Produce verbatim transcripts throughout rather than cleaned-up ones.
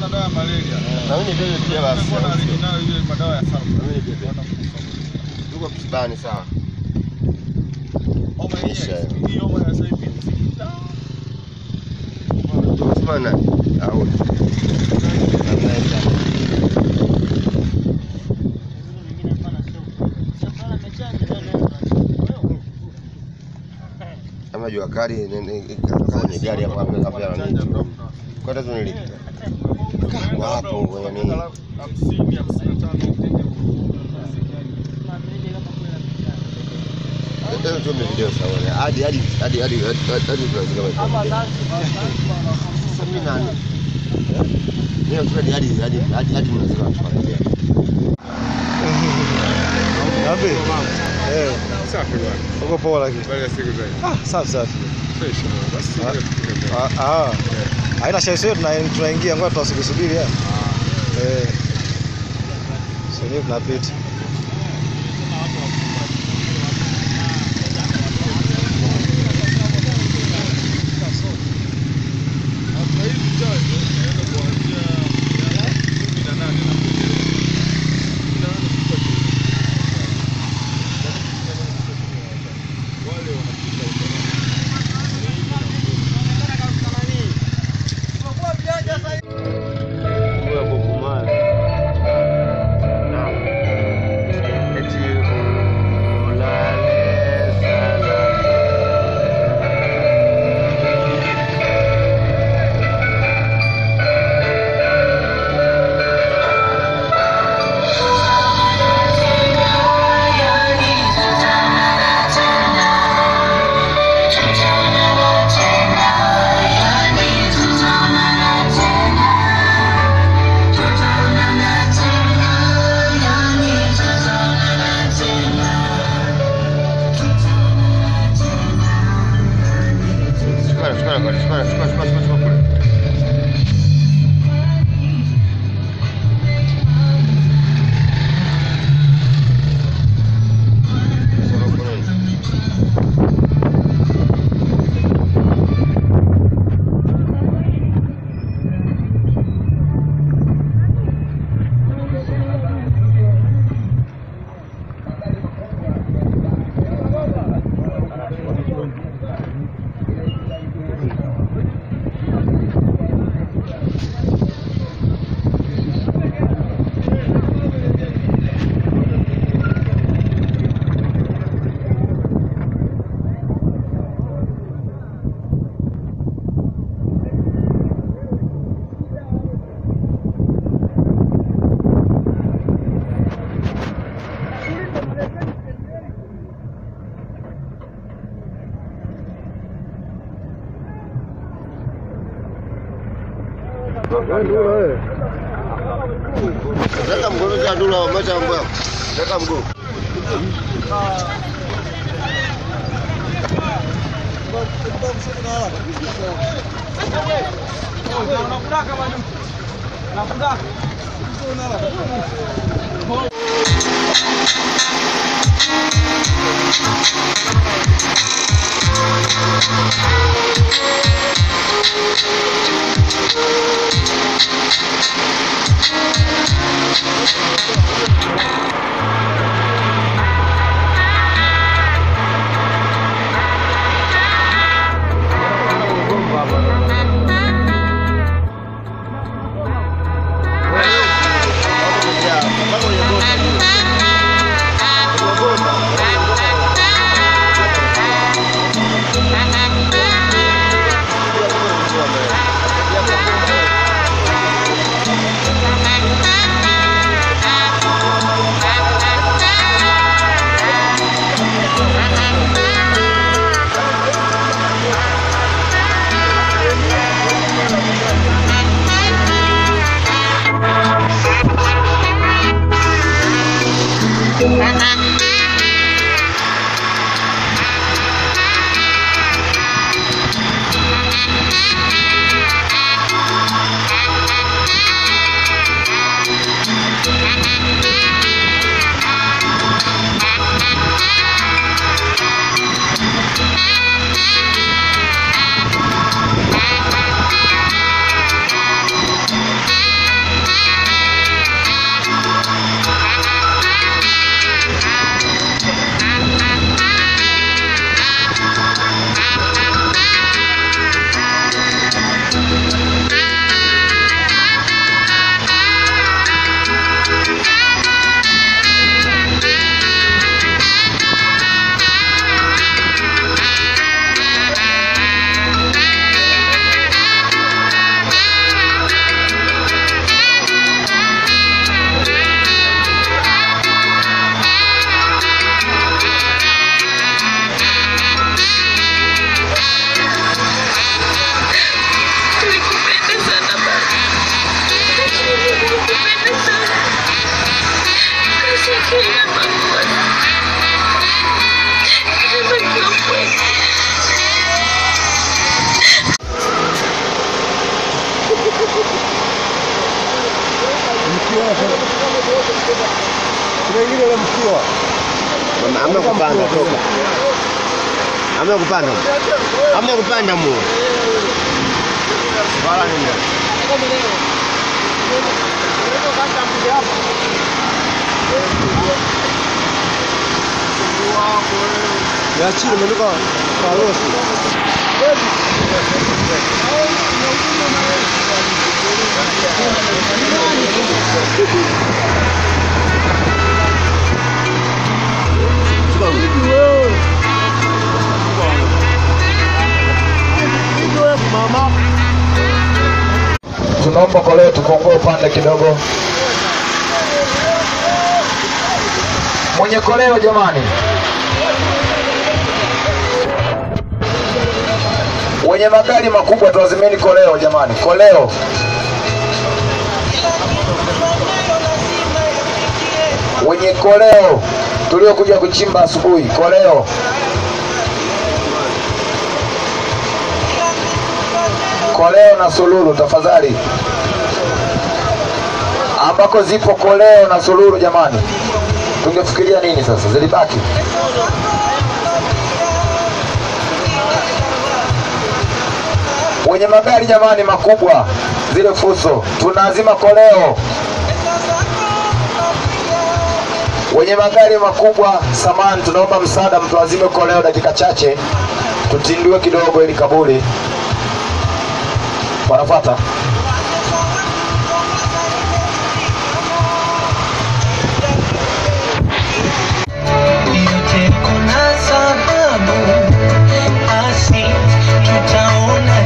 dawa ya malaria. Na mimi ndio pia basi. Mbona alinayo ile madawa ya sawa? Mimi ndio. Tuko kibani sawa. Homa hii. Hii homa ya sasa hivi. Mana? Au. Ama jua kali kwenye gari hapo hapo ya nini? Kwa tatu niliki. Kwa hapo yani hamsini hamsini na tano. Ndio ndio video sawa. Hadi hadi hadi hadi hadi tunazungumza. Mimi nani? Leo kweli hadi hadi hadi hadi tunazungumza. Nabe. Eh, Safi bwana. uko poa lakini. Bali ya siku zaidi. Ah, safi safi. Fresh bwana. Basi Ah, ah. Haina shida sio tunaingia ngoja tutasubiri subiri ya. Eh. Sio tunapita. Leta mguu za dula moja mbwa. Leta mguu. Unafuraka bwana. Unafuraka. Hamna kupanda toka. Hamna kupanda. Hamna kupanda mu. Wala nini? Ya chini mmenuka karosi. Mama. Tunaomba kwa leo tukongoe upande kidogo. Mwenye koleo jamani. Wenye magari makubwa tuwazimeni koleo jamani. Koleo. Wenye koleo tuliokuja kuchimba asubuhi, koleo. Koleo na sululu tafadhali. Ambako zipo koleo na sululu jamani. Tungefikiria nini sasa? Zilibaki. Wenye magari jamani makubwa, zile fuso, tunazima koleo. Wenye magari makubwa, samani tunaomba msaada mtu azime koleo dakika chache. Tutindue kidogo ili kaburi. Wanafuata. Yote kuna sababu, asi tutaona.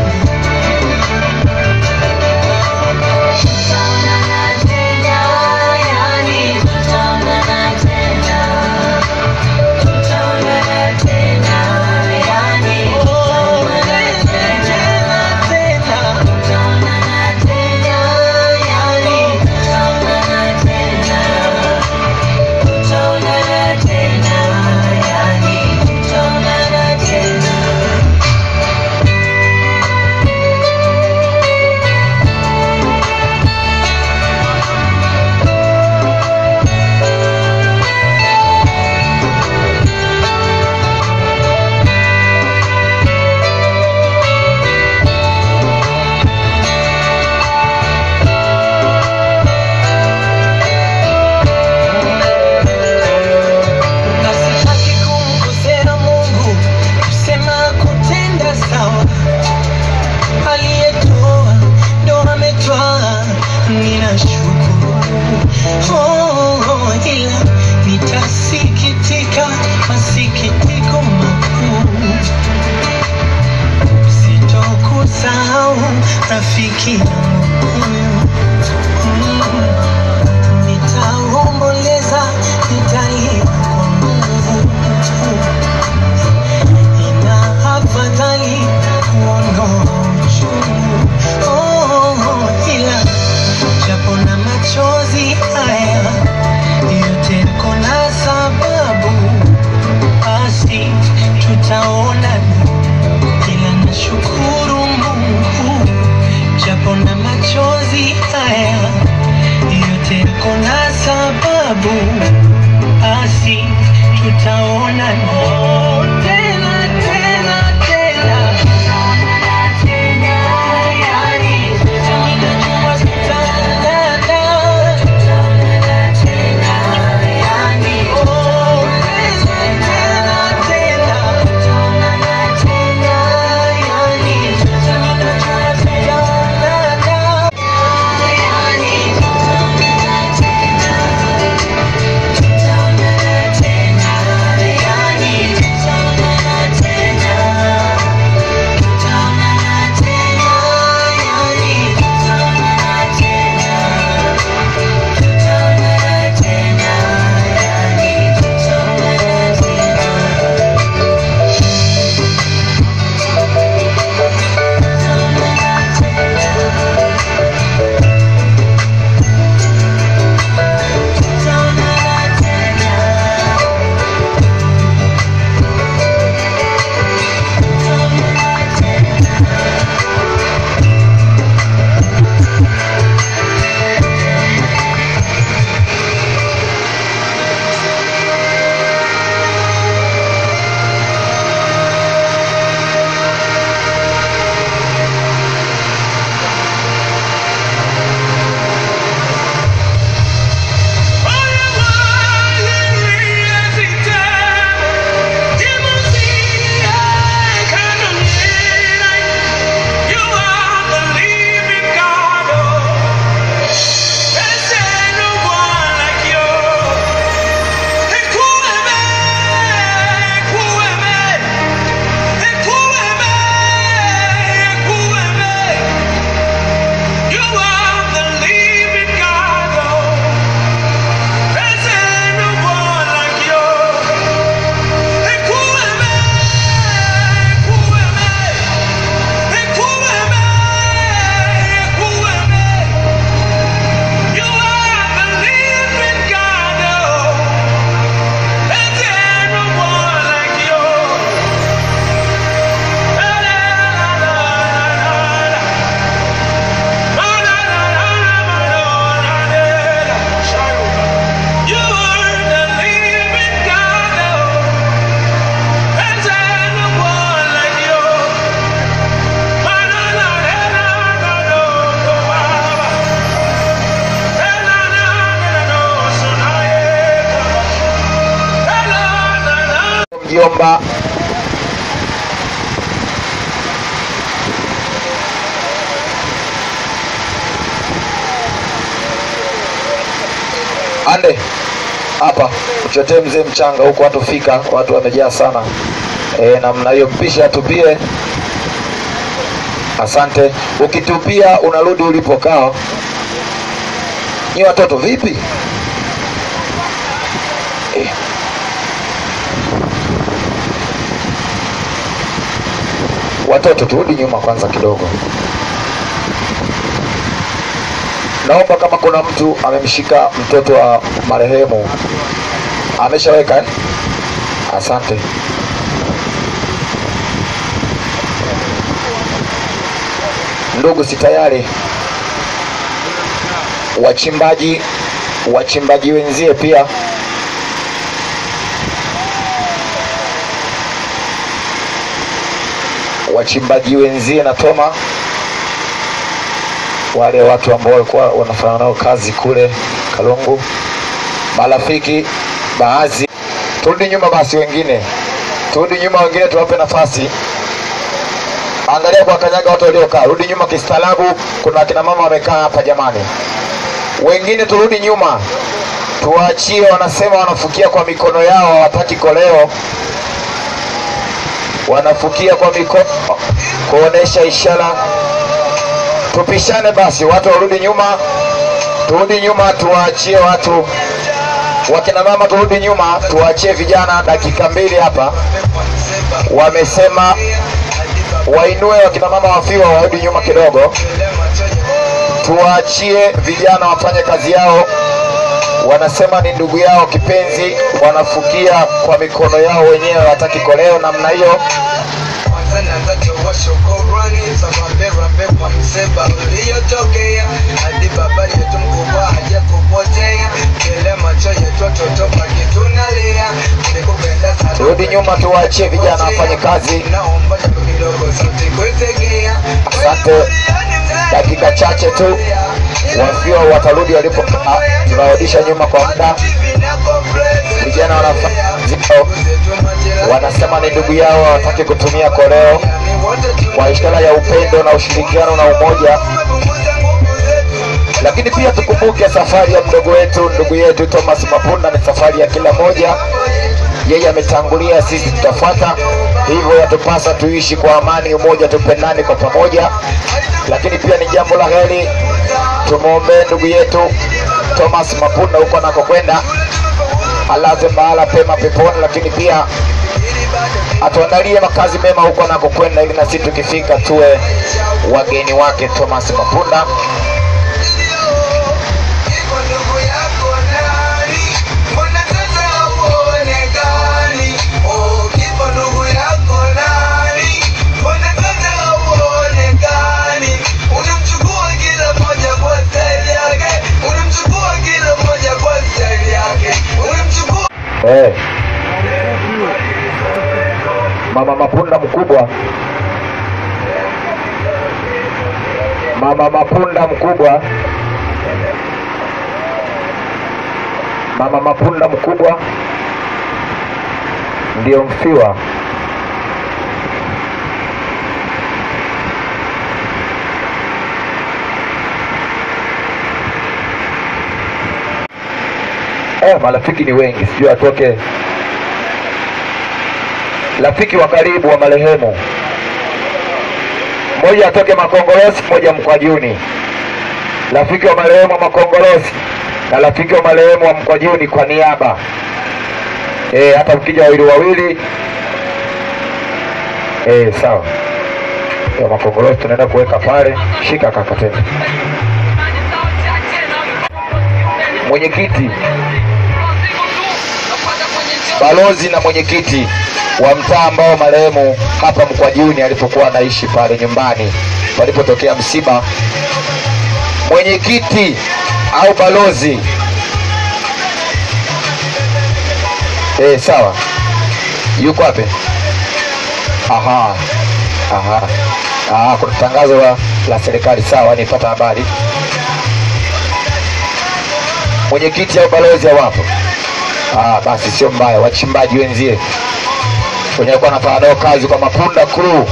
Rafiki nitaomboleza, nitalia kwa Mungu. Ina afadhali kuondoa uchungu, oh, ila japo na machozi haya yote kuna sababu, basi tutaonana. Ila nashukuru Mungu japo na machozi haya yote kuna sababu, basi tutaonana. Tena tena tena wajomba. Ande hapa uchotee mzee mchanga huko, watu fika, watu wamejaa sana. E, namna hiyo mpisha atupie. Asante. Ukitupia unarudi ulipokaa. Ni watoto vipi? E. Watoto turudi nyuma kwanza kidogo. Naomba kama kuna mtu amemshika mtoto wa marehemu. Ameshaweka eh? Asante. Ndugu si tayari. Wachimbaji, wachimbaji wenzie pia. Wachimbaji wenzie na Toma. Wale watu ambao walikuwa wanafanya nao kazi kule Kalungu. Marafiki baadhi. Turudi nyuma basi wengine. Turudi nyuma wengine tuwape nafasi. Angalia kwa kanyaga watu waliokaa. Rudi nyuma kistaarabu. Kuna kina mama wamekaa hapa jamani. Wengine turudi nyuma. Tuachie, wanasema wanafukia kwa mikono yao, hawataki koleo. Wanafukia kwa mikono kuonesha ishara. Tupishane basi, watu warudi nyuma. Turudi nyuma, tuachie watu. Wakina mama turudi nyuma, tuachie vijana dakika mbili hapa. Wamesema wainue wakina mama wafiwa warudi nyuma kidogo. Tuachie vijana wafanye kazi yao. Wanasema ni ndugu yao kipenzi, wanafukia kwa mikono yao wenyewe, hawataki koleo namna hiyo. Turudi nyuma, tuachie vijana wafanye kazi. Asante. Dakika chache tu wafiwa watarudi walipo. Tunarudisha nyuma kwa muda. Vijana wanafanya zao. Wanasema ni ndugu yao, hawataki kutumia koleo, kwa ishara ya upendo na ushirikiano na umoja. Lakini pia tukumbuke safari ya mdogo wetu, ndugu yetu Thomas Mapunda ni safari ya kila moja. Yeye ametangulia, sisi tutafuata. Hivyo yatupasa tuishi kwa amani, umoja, tupendane kwa pamoja. Lakini pia ni jambo la heri tumuombe ndugu yetu Thomas Mapunda huko anakokwenda, alaze mahala pema peponi, lakini pia atuandalie makazi mema huko anakokwenda, ili na sisi tukifika tuwe wageni wake Thomas Mapunda. Eh. Mama Mapunda mkubwa. Mama Mapunda mkubwa. Mama Mapunda mkubwa ndio mfiwa. Eh, marafiki ni wengi, sijui atoke. Rafiki wa karibu wa marehemu, mmoja atoke Makongolosi, mmoja Mkwajuni. Rafiki wa marehemu wa Makongolosi na rafiki wa marehemu wa Mkwajuni kwa niaba. Eh, hata ukija wawili wawili. Eh, sawa. Ya Makongolosi tunaenda kuweka pale. Shika kaka tena. Mwenyekiti, balozi na mwenyekiti wa mtaa ambao marehemu hapa Mkwajuni alipokuwa anaishi pale nyumbani palipotokea msiba. Mwenyekiti au balozi. Eh, sawa. Yuko wapi? Aha. Aha. Ah, kuna tangazo la, la serikali, sawa, nipata habari. Mwenyekiti au balozi hawapo. Ah, basi sio mbaya, wachimbaji wenzie. wenye walikuwa wanafanya nao kazi kwa Mapunda crew.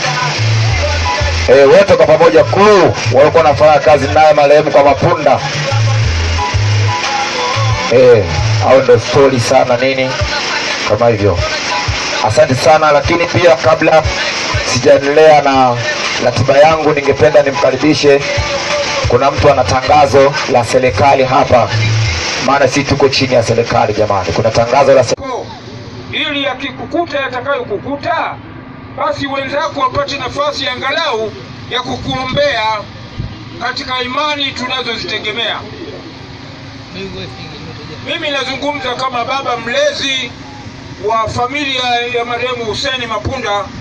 Eh, wote kwa pamoja crew walikuwa wanafanya kazi naye marehemu kwa Mapunda. Eh, au ndo story sana nini kama hivyo. Asante sana, lakini pia kabla sijaendelea na ratiba yangu, ningependa nimkaribishe, kuna mtu ana tangazo la serikali hapa, maana sisi tuko chini ya serikali jamani. Kuna tangazo la serikali ili yakikukuta yatakayokukuta, basi wenzako wapate nafasi angalau ya kukuombea katika imani tunazozitegemea. Mimi nazungumza kama baba mlezi wa familia ya marehemu Hussein Mapunda